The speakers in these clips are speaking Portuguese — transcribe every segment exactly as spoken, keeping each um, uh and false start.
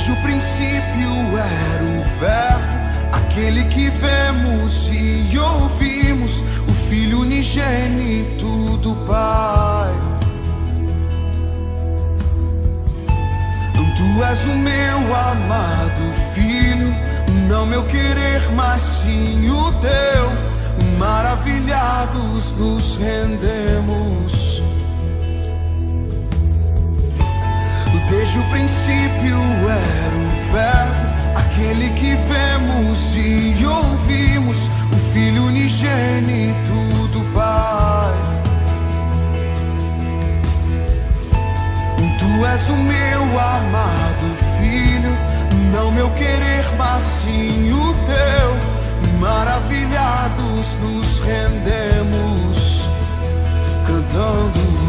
Desde o princípio era o Verbo, aquele que vemos e ouvimos, o Filho unigênito do Pai. Tu és o meu amado Filho, não meu querer, mas sim o teu. Maravilhados nos rendemos. Desde o princípio era o Verbo, aquele que vemos e ouvimos, o Filho unigênito do Pai. Tu és o meu amado Filho, não meu querer, mas sim o teu. Maravilhados nos rendemos, cantando.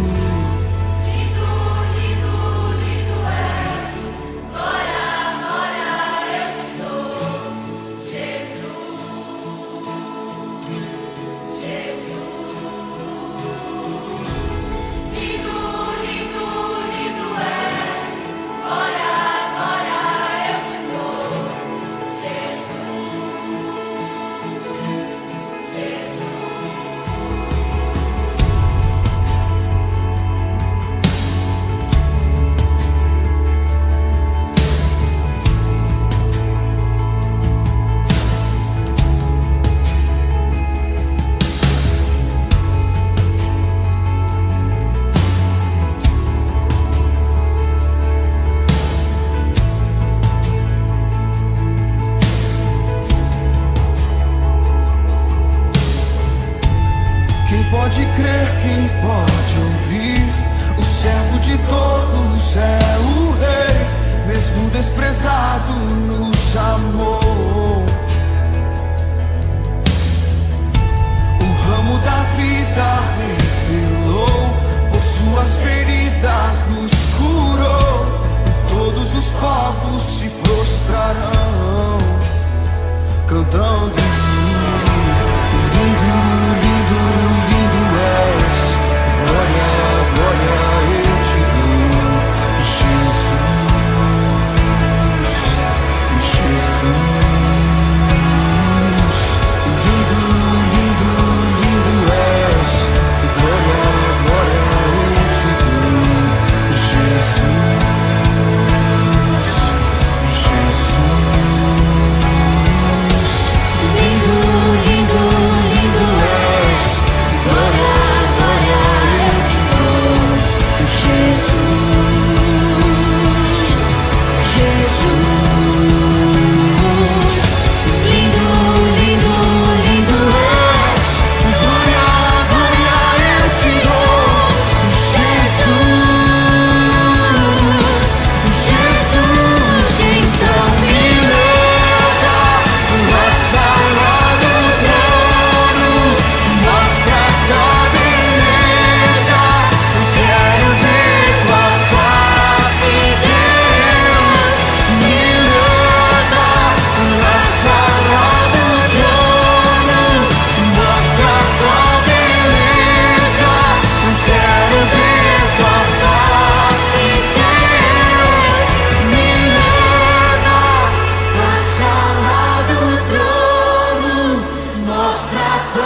Pode crer, quem pode ouvir? O servo de todos é o Rei, mesmo desprezado nos amou. O ramo da vida revelou, por suas feridas nos curou. Todos os povos se prostrarão, cantando.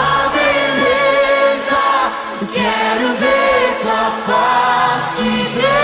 Quero ver tua face.